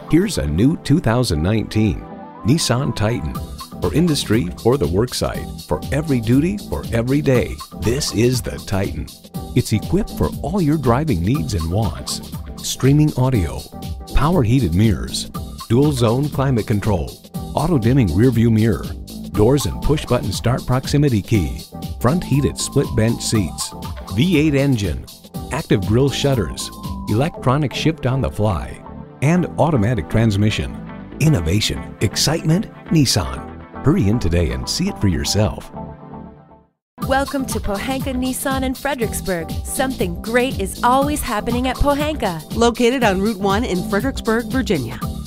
Here's a new 2019 Nissan Titan. For industry, for the worksite, for every duty, for every day, this is the Titan. It's equipped for all your driving needs and wants. Streaming audio, power heated mirrors, dual zone climate control, auto dimming rear view mirror, doors and push button start proximity key, front heated split bench seats, V8 engine, active grille shutters, electronic shift on the fly, and automatic transmission. Innovation, excitement, Nissan. Hurry in today and see it for yourself. Welcome to Pohanka Nissan in Fredericksburg. Something great is always happening at Pohanka. Located on Route 1 in Fredericksburg, Virginia.